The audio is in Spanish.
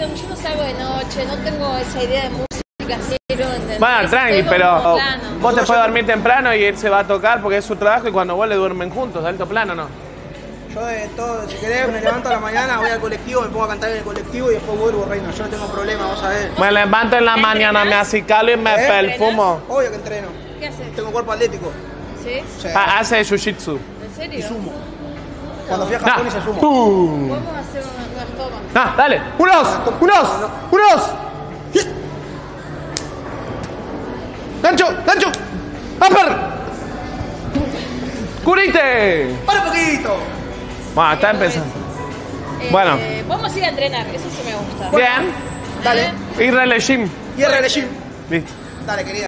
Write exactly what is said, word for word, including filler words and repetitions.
yo, yo no salgo de noche, no tengo esa idea de música cero. Bueno, tranqui, pero plano. vos te puedes dormir temprano y él se va a tocar porque es su trabajo y cuando vuelve duermen juntos, de alto plano, ¿no? Yo de todo, si querés, me levanto a la mañana, voy al colectivo, me pongo a cantar en el colectivo y después vuelvo, reino. Yo no tengo problema, vos sabés. Me levanto en la mañana, me acicalo y me ¿Eh? perfumo. Obvio que entreno. ¿Qué haces? Tengo cuerpo atlético. ¿Sí? Sí. Ah, hace jiu-jitsu. ¿En serio? Y sumo. Cuando fui a Japón hice sumo. Uh. Vamos a hacer unas, unas tomas. Ah, dale. ¡Unos! ¡Unos! ¡Unos! ¡Gancho! ¡Gancho! ¡Upper! ¡Curite! ¡Para un poquito! Bueno, está empezando. Eh, Bueno. Vamos a ir a entrenar, eso sí me gusta. Bien. Dale. Y relé gym. Y R L Gym. Listo. Dale, querida.